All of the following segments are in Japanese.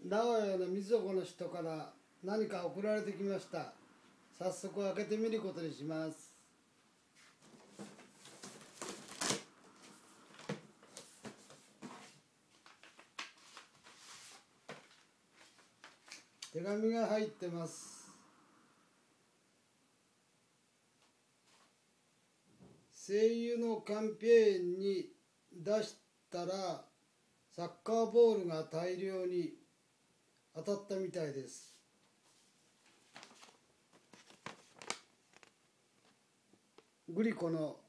名古屋の水底の人から何か送られてきました。早速開けてみることにします。手紙が入ってます。声優のキャンペーンに出したらサッカーボールが大量に当たったみたいです。グリコの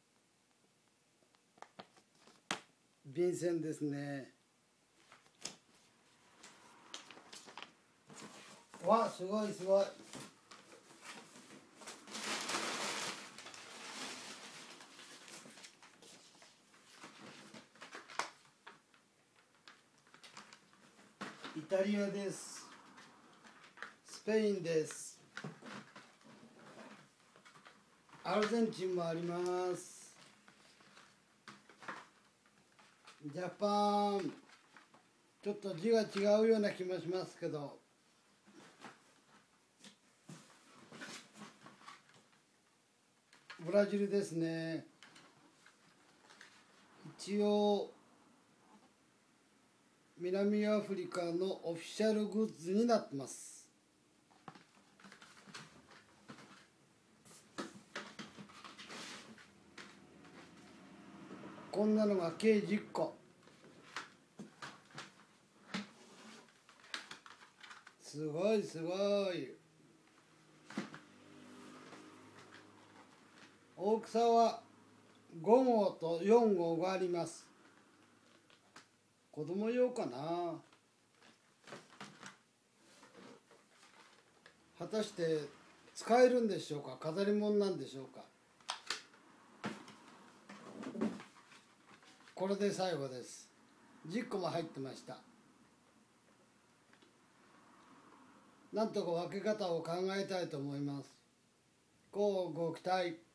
便箋ですね。わ、すごいすごい。イタリアです。スペインです。アルゼンチンもあります。ジャパン、ちょっと字が違うような気もしますけど、ブラジルですね。一応南アフリカのオフィシャルグッズになってます。こんなのが計10個。すごいすごい。大きさは5号と4号があります。子供用かな。果たして使えるんでしょうか。飾り物なんでしょうか。これで最後です。10個も入ってました。なんとか分け方を考えたいと思います。ご期待。